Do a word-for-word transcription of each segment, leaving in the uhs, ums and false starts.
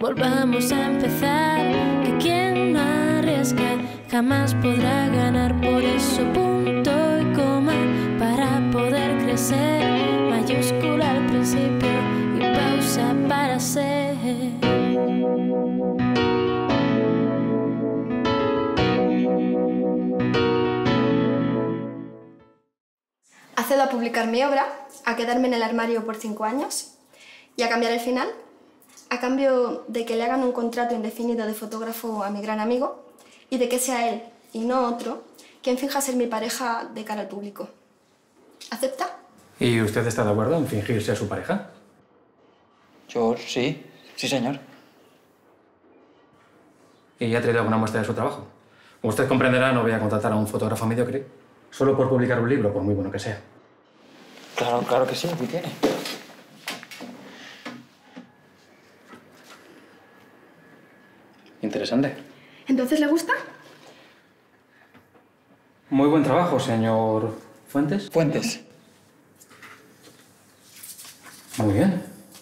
volvamos a empezar. Que quien no arriesga jamás podrá ganar. Por eso punto y coma para poder crecer. Mayúscula al principio y pausa para ser. Accedo a publicar mi obra, a quedarme en el armario por cinco años y a cambiar el final, a cambio de que le hagan un contrato indefinido de fotógrafo a mi gran amigo y de que sea él, y no otro, quien finja ser mi pareja de cara al público. ¿Acepta? ¿Y usted está de acuerdo en fingir ser su pareja? Yo sí, sí señor. ¿Y ya ha traído alguna muestra de su trabajo? Como usted comprenderá, no voy a contratar a un fotógrafo mediocre solo por publicar un libro, por muy bueno que sea. Claro, claro que sí, aquí tiene. Interesante. ¿Entonces le gusta? Muy buen trabajo, señor Fuentes. Fuentes. Muy bien.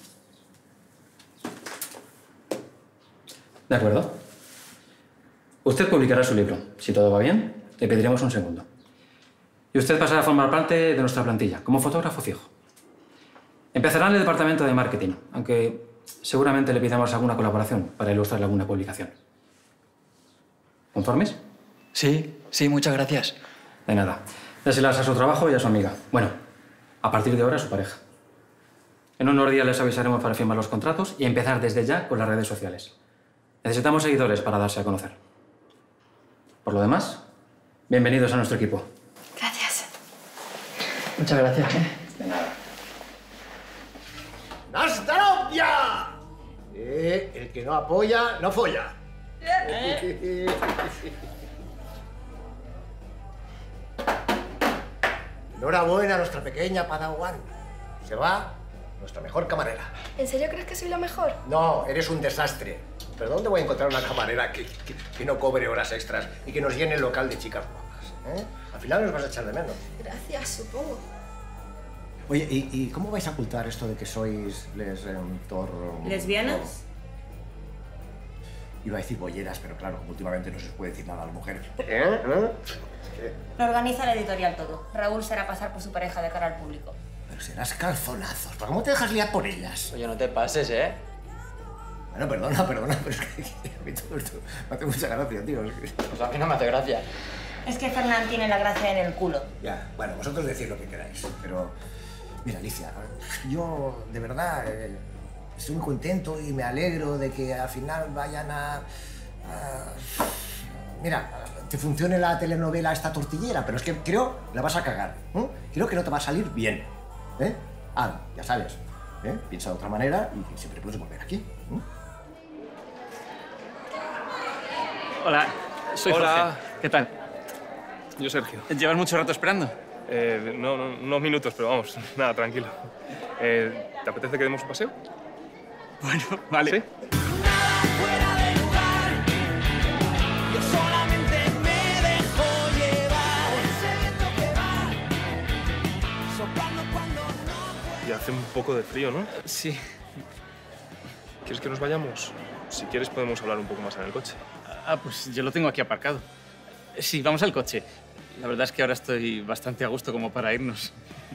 De acuerdo. Usted publicará su libro. Si todo va bien, le pediremos un segundo. Y usted pasará a formar parte de nuestra plantilla, como fotógrafo fijo. Empezará en el departamento de marketing, aunque seguramente le pidamos alguna colaboración para ilustrar alguna publicación. ¿Conformes? Sí, sí, muchas gracias. De nada. Déselas a su trabajo y a su amiga. Bueno, a partir de ahora a su pareja. En unos días les avisaremos para firmar los contratos y empezar desde ya con las redes sociales. Necesitamos seguidores para darse a conocer. Por lo demás, bienvenidos a nuestro equipo. Gracias. Muchas gracias. ¿eh? De nada. ¡Nastarovia! Eh, el que no apoya, no folla. ¿Eh? Enhorabuena a nuestra pequeña Padawan. Se va nuestra mejor camarera. ¿En serio crees que soy la mejor? No, eres un desastre. ¿Pero dónde voy a encontrar una camarera que, que, que no cobre horas extras y que nos llene el local de chicas guapas? ¿Eh? Al final nos vas a echar de menos. Gracias, supongo. Oye, ¿y, y cómo vais a ocultar esto de que sois les... Eh, tor... ¿Lesbianas? Iba a decir bolleras, pero claro, como últimamente no se os puede decir nada a las mujeres. ¿Eh? ¿Eh? Lo organiza la editorial todo. Raúl será pasar por su pareja de cara al público. Pero serás calzonazos. ¿Pero cómo te dejas liar por ellas? Oye, no te pases, ¿eh? Bueno, perdona, perdona, pero es que a mí todo esto me hace mucha gracia, tío. Es que... Pues a mí no me hace gracia. Es que Fernán tiene la gracia en el culo. Ya, bueno, vosotros decid lo que queráis, pero... Mira, Alicia, yo de verdad eh, estoy muy contento y me alegro de que al final vayan a... a... Mira, te funcione la telenovela esta tortillera, pero es que creo que la vas a cagar. ¿eh? Creo que no te va a salir bien. ¿eh? Ah, ya sabes. ¿eh? Piensa de otra manera y siempre puedes volver aquí. ¿eh? Hola, soy Hola. Jorge. ¿Qué tal? Yo, Sergio. ¿Llevas mucho rato esperando? Eh, no, no, unos minutos, pero vamos, nada, tranquilo. Eh, ¿Te apetece que demos un paseo? Bueno, vale. ¿Sí? Y hace un poco de frío, ¿no? Sí. ¿Quieres que nos vayamos? Si quieres podemos hablar un poco más en el coche. Ah, pues yo lo tengo aquí aparcado. Sí, vamos al coche. La verdad es que ahora estoy bastante a gusto como para irnos.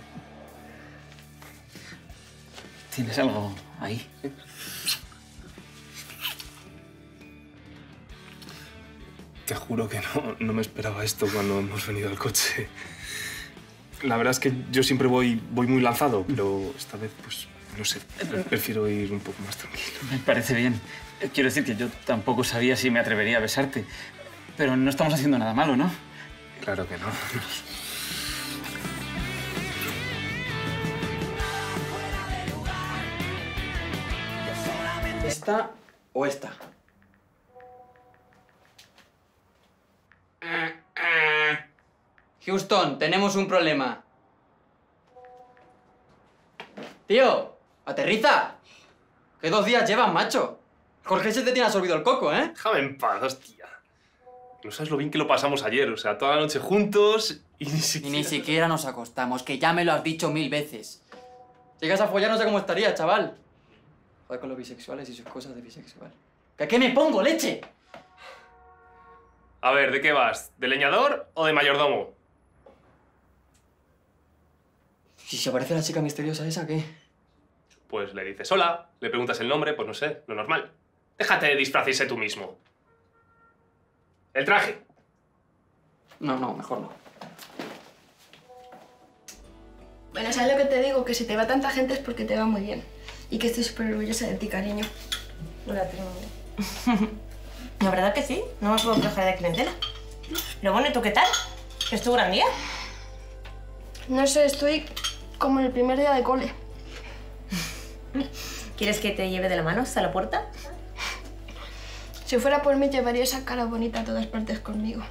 ¿Tienes algo ahí? Te juro que no, no me esperaba esto cuando hemos venido al coche. La verdad es que yo siempre voy, voy muy lanzado, pero esta vez, pues, no sé, prefiero ir un poco más tranquilo. Me parece bien. Quiero decir que yo tampoco sabía si me atrevería a besarte. Pero no estamos haciendo nada malo, ¿no? Claro que no. ¿Esta o esta? Houston, tenemos un problema. Tío, aterriza. ¿Qué dos días llevas, macho? Jorge se te tiene absorbido el coco, ¿eh? Déjame en paz, hostia. No sabes lo bien que lo pasamos ayer, o sea, toda la noche juntos y ni Y siquiera... ni siquiera nos acostamos, que ya me lo has dicho mil veces. Si llegas a follar no sé cómo estaría, chaval. Joder con los bisexuales y sus cosas de bisexual. ¿Que a qué me pongo, leche? A ver, ¿de qué vas? ¿De leñador o de mayordomo? Si se aparece la chica misteriosa esa, ¿qué? Pues le dices hola, le preguntas el nombre, pues no sé, lo normal. Déjate de disfrazarse tú mismo. ¿El traje? No, no, mejor no. Bueno, ¿sabes lo que te digo? Que si te va tanta gente es porque te va muy bien. Y que estoy súper orgullosa de ti, cariño. La tengo. La verdad que sí, no me puedo quejar de clientela. Pero bueno, ¿y tú qué tal? ¿Que es tu gran día? No sé, estoy como en el primer día de cole. ¿Quieres que te lleve de la mano hasta la puerta? Si fuera por mí, llevaría esa cara bonita a todas partes conmigo.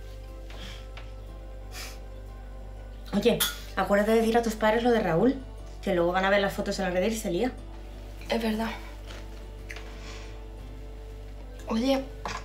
Oye, acuérdate de decir a tus padres lo de Raúl, que luego van a ver las fotos en las redes y se lía. Es verdad. Oye,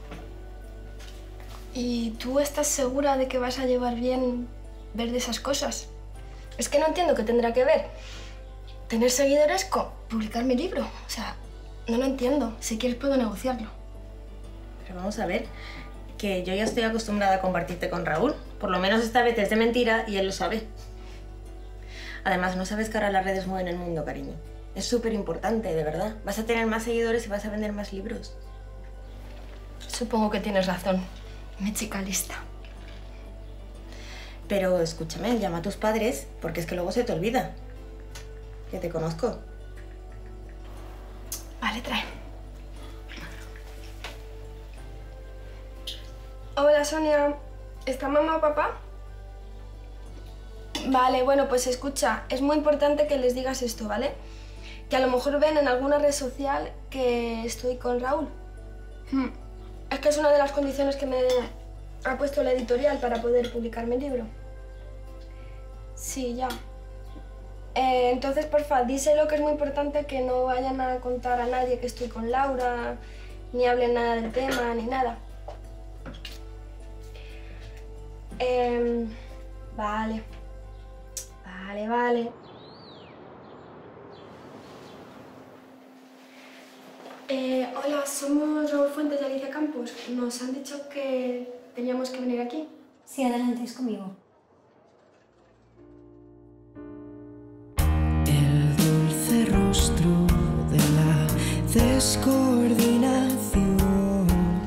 ¿y tú estás segura de que vas a llevar bien ver de esas cosas? Es que no entiendo qué tendrá que ver tener seguidores con publicar mi libro. O sea, no lo entiendo. Si quieres puedo negociarlo. Pero vamos a ver, que yo ya estoy acostumbrada a compartirte con Raúl. Por lo menos esta vez es de mentira y él lo sabe. Además, no sabes que ahora las redes mueven el mundo, cariño. Es súper importante, de verdad. Vas a tener más seguidores y vas a vender más libros. Supongo que tienes razón, mi chica lista. Pero escúchame, llama a tus padres, porque es que luego se te olvida. Que te conozco. Vale, trae. Hola, Sonia. ¿Está mamá o papá? Vale, bueno, pues escucha, es muy importante que les digas esto, ¿vale? Que a lo mejor ven en alguna red social que estoy con Raúl. Hmm. Es que es una de las condiciones que me ha puesto la editorial para poder publicar mi libro. Sí, ya. Eh, entonces, porfa, díselo que es muy importante que no vayan a contar a nadie que estoy con Laura, ni hablen nada del tema, ni nada. Eh, vale. Vale, vale. Eh, hola, somos Raúl Fuentes y Alicia Campos. Nos han dicho que teníamos que venir aquí. Sí, adelante, es conmigo. El dulce rostro de la descoordinación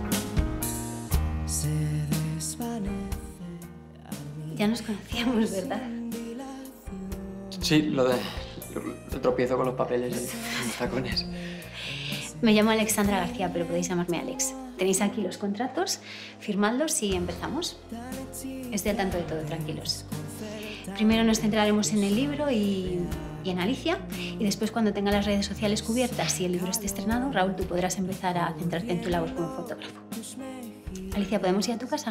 se desvanece. Ya nos conocíamos, ¿verdad? Sí, lo de... el tropiezo con los papeles y los tacones. Me llamo Alexandra García, pero podéis llamarme Alex. Tenéis aquí los contratos, firmadlos y empezamos. Estoy al tanto de todo, tranquilos. Primero nos centraremos en el libro y, y en Alicia, y después cuando tenga las redes sociales cubiertas y el libro esté estrenado, Raúl, tú podrás empezar a centrarte en tu labor como fotógrafo. Alicia, ¿podemos ir a tu casa?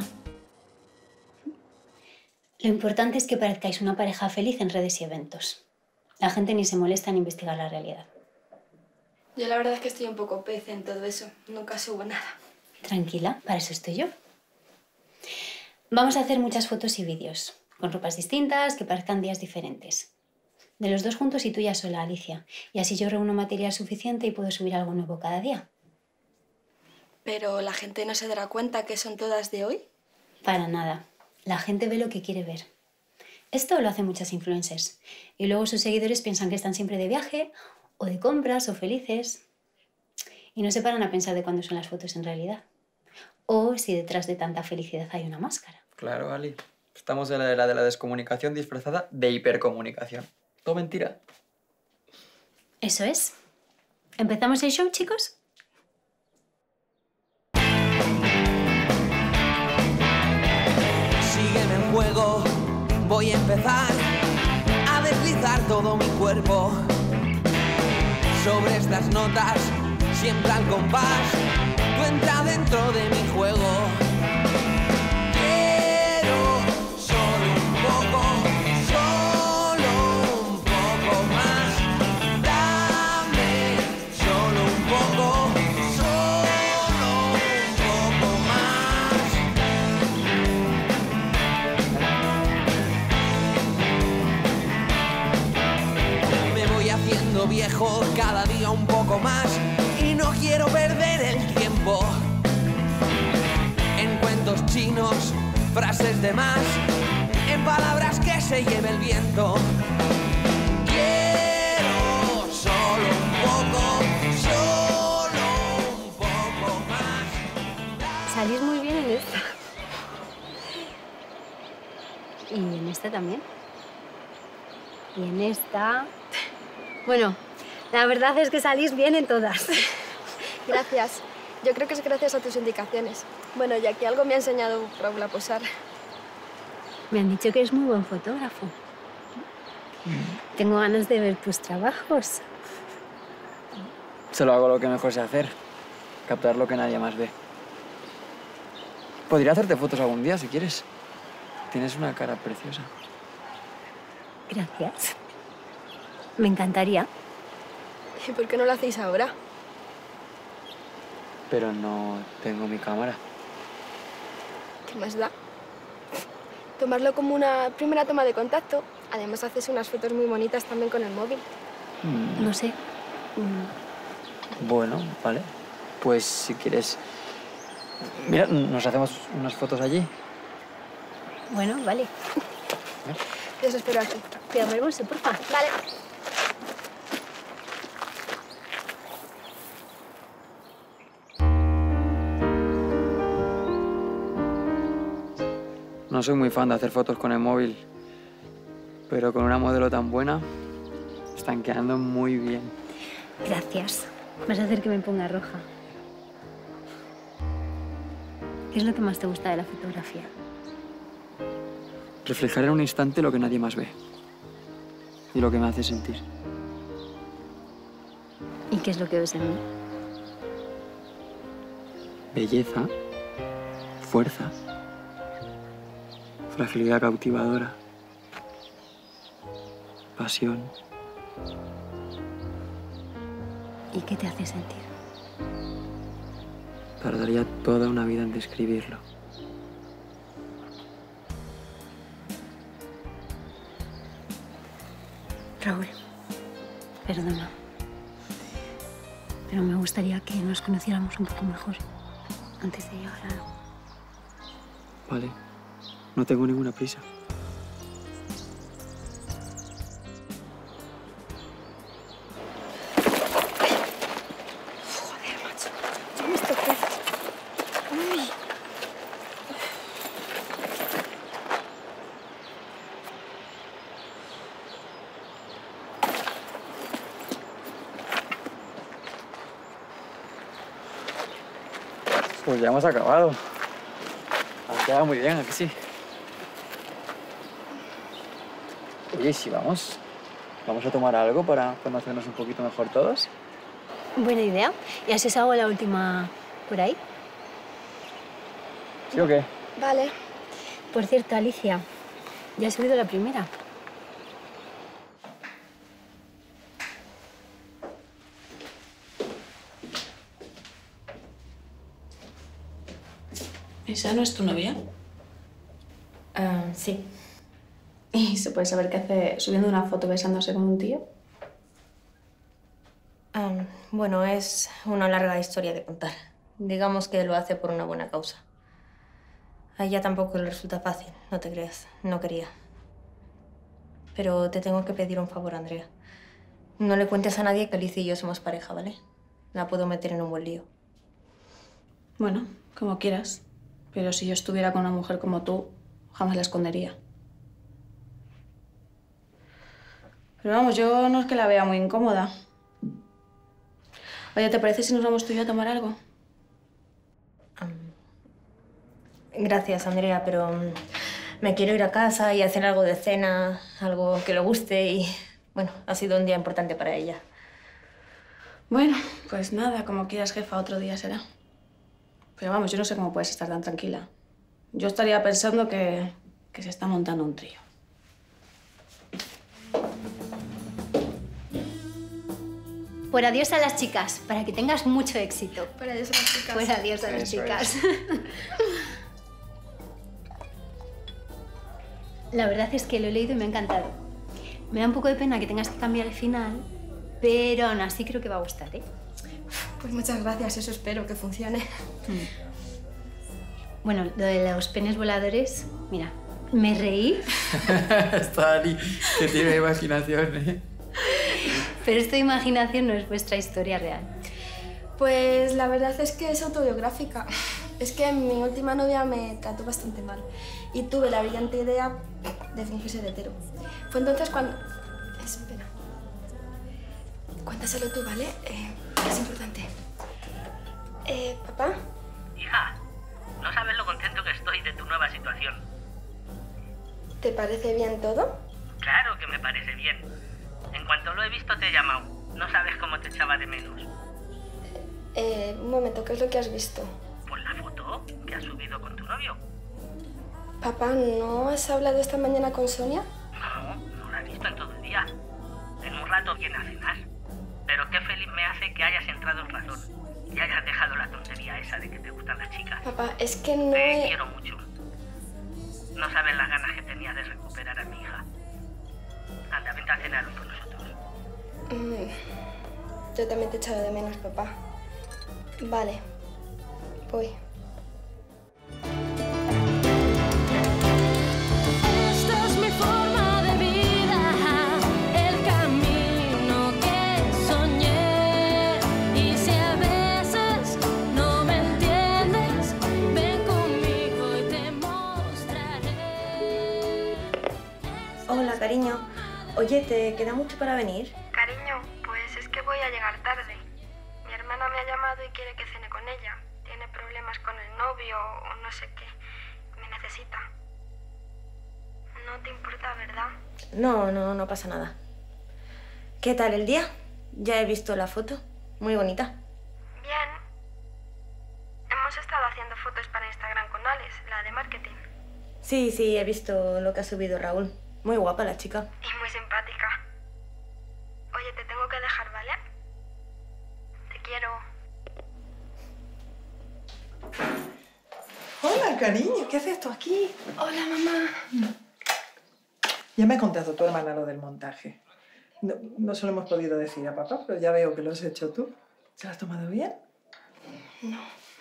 Lo importante es que parezcáis una pareja feliz en redes y eventos. La gente ni se molesta en investigar la realidad. Yo la verdad es que estoy un poco pez en todo eso. Nunca subo nada. Tranquila, para eso estoy yo. Vamos a hacer muchas fotos y vídeos, con ropas distintas, que parezcan días diferentes. De los dos juntos y tú ya sola, Alicia. Y así yo reúno material suficiente y puedo subir algo nuevo cada día. ¿Pero la gente no se dará cuenta que son todas de hoy? Para nada. La gente ve lo que quiere ver. Esto lo hacen muchas influencers. Y luego sus seguidores piensan que están siempre de viaje, o de compras, o felices. Y no se paran a pensar de cuándo son las fotos en realidad. O si detrás de tanta felicidad hay una máscara. Claro, Ali. Estamos en la era de la descomunicación disfrazada de hipercomunicación. Todo mentira. Eso es. ¿Empezamos el show, chicos? Sígueme en juego, voy a empezar a deslizar todo mi cuerpo sobre estas notas, siempre al compás. Tú entra dentro de mi juego. Quiero solo un poco, solo un poco más. Dame solo un poco, solo un poco más. Me voy haciendo viejo cada día un poco más. menos, frases de más, en palabras que se lleve el viento. Quiero solo un poco, solo un poco más. Salís muy bien en esta. Y en esta también. Y en esta... Bueno, la verdad es que salís bien en todas. Gracias. Yo creo que es gracias a tus indicaciones. Bueno, ya que algo me ha enseñado Raúl a posar. Me han dicho que eres muy buen fotógrafo. Tengo ganas de ver tus trabajos. Solo hago lo que mejor sé hacer. Captar lo que nadie más ve. Podría hacerte fotos algún día, si quieres. Tienes una cara preciosa. Gracias. Me encantaría. ¿Y por qué no lo hacéis ahora? Pero no tengo mi cámara. ¿Qué más da? Tomarlo como una primera toma de contacto. Además, haces unas fotos muy bonitas también con el móvil. Mm. No sé. Bueno, vale. Pues si quieres... Mira, nos hacemos unas fotos allí. Bueno, vale. Yo os espero aquí. Cuidado el bolso, porfa. Vale. No soy muy fan de hacer fotos con el móvil, pero con una modelo tan buena, están quedando muy bien. Gracias. Vas a hacer que me ponga roja. ¿Qué es lo que más te gusta de la fotografía? Reflejar en un instante lo que nadie más ve y lo que me hace sentir. ¿Y qué es lo que ves en mí? Belleza, fuerza, fragilidad cautivadora, pasión. ¿Y qué te hace sentir? Tardaría toda una vida en describirlo. Raúl, perdona. Pero me gustaría que nos conociéramos un poco mejor antes de llegar a algo. Vale, no tengo ninguna prisa. Joder, macho. Yo me estoy... Uy. Pues ya hemos acabado. Ha quedado muy bien, ¿a que sí? Oye, ¿y si vamos? ¿Vamos a tomar algo para conocernos un poquito mejor todos? Buena idea. ¿Y así os hago la última por ahí? ¿Sí o qué? Vale. Por cierto, Alicia, ya has subido la primera. ¿Esa no es tu novia? Uh, sí. ¿Y se puede saber qué hace subiendo una foto besándose con un tío? Um, bueno, es una larga historia de contar. Digamos que lo hace por una buena causa. A ella tampoco le resulta fácil, no te creas. No quería. Pero te tengo que pedir un favor, Andrea. No le cuentes a nadie que Alicia y yo somos pareja, ¿vale? La puedo meter en un buen lío. Bueno, como quieras. Pero si yo estuviera con una mujer como tú, jamás la escondería. Pero vamos, yo no es que la vea muy incómoda. Oye, ¿te parece si nos vamos tú y yo a tomar algo? Um, gracias, Andrea, pero um, me quiero ir a casa y hacer algo de cena, algo que le guste y, bueno, ha sido un día importante para ella. Bueno, pues nada, como quieras, jefa, otro día será. Pero vamos, yo no sé cómo puedes estar tan tranquila. Yo estaría pensando que, que se está montando un trío. Por adiós a las chicas, para que tengas mucho éxito. Por adiós a las chicas. Por adiós a las Eso chicas. La verdad es que lo he leído y me ha encantado. Me da un poco de pena que tengas que cambiar el final, pero aún así creo que va a gustar, ¿eh? Pues muchas gracias, eso espero que funcione. Bueno, lo de los penes voladores, mira, me reí. Está Dani, que tiene imaginación, ¿eh? Pero esta imaginación no es vuestra historia real. Pues la verdad es que es autobiográfica. Es que mi última novia me trató bastante mal y tuve la brillante idea de fingir ser hetero. Fue entonces cuando... Espera. Cuéntaselo tú, ¿vale? Eh, es importante. Eh, ¿Papá? Hija, no sabes lo contento que estoy de tu nueva situación. ¿Te parece bien todo? Claro que me parece bien. En cuanto lo he visto te he llamado. No sabes cómo te echaba de menos. Eh, un momento, ¿qué es lo que has visto? Por la foto que has subido con tu novio. Papá, ¿no has hablado esta mañana con Sonia? No, no la he visto en todo el día. En un rato viene a cenar. Pero qué feliz me hace que hayas entrado en razón y hayas dejado la tontería esa de que te gustan las chicas. Papá, es que no Te he... quiero mucho. No sabes las ganas que tenía de recuperar a mi hija. Anda, vente a cenar hoy con nosotros. Mm, yo también te he echado de menos, papá. Vale, voy. Esta es mi forma de vida, el camino que soñé. Y si a veces no me entiendes, ven conmigo y te mostraré. Hola, cariño. Oye, ¿te queda mucho para venir? Cariño, pues es que voy a llegar tarde. Mi hermana me ha llamado y quiere que cene con ella. Tiene problemas con el novio o no sé qué. Me necesita. No te importa, ¿verdad? No, no, no pasa nada. ¿Qué tal el día? Ya he visto la foto. Muy bonita. Bien. Hemos estado haciendo fotos para Instagram con Alex, la de marketing. Sí, sí, he visto lo que ha subido Raúl. Muy guapa la chica. Y muy simpática. Oye, te tengo que dejar, ¿vale? Te quiero. Hola, cariño, ¿qué haces tú aquí? Hola, mamá. Ya me ha contado tu hermana lo del montaje. No, no se lo hemos podido decir a papá, pero ya veo que lo has hecho tú. ¿Se lo has tomado bien? No.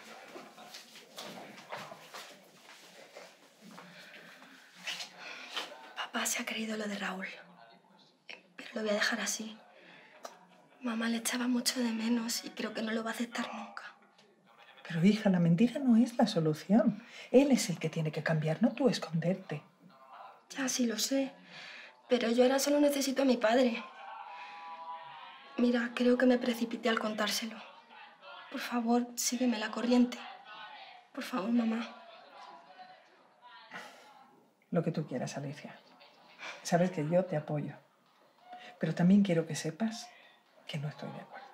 Papá se ha creído lo de Raúl. Pero lo voy a dejar así. Mamá le echaba mucho de menos y creo que no lo va a aceptar nunca. Pero, hija, la mentira no es la solución. Él es el que tiene que cambiar, no tú esconderte. Ya, sí lo sé. Pero yo ahora solo necesito a mi padre. Mira, creo que me precipité al contárselo. Por favor, sígueme la corriente. Por favor, mamá. Lo que tú quieras, Alicia. Sabes que yo te apoyo. Pero también quiero que sepas que no estoy de acuerdo.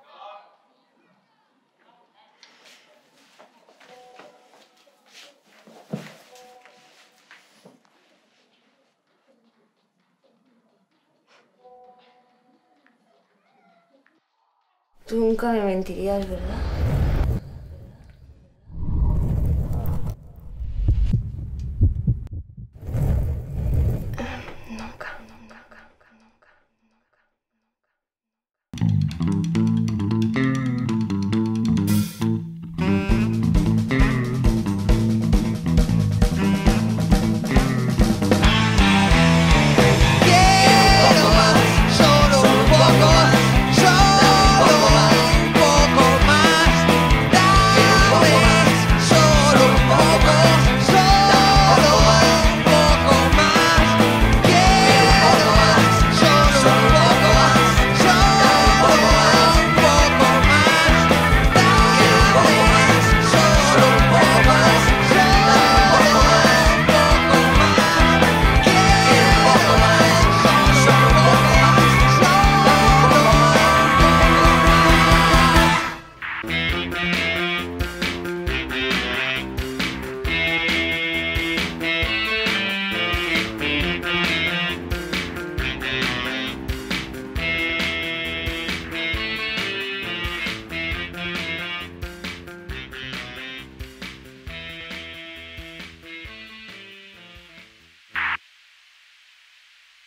Tú nunca me mentirías, ¿verdad?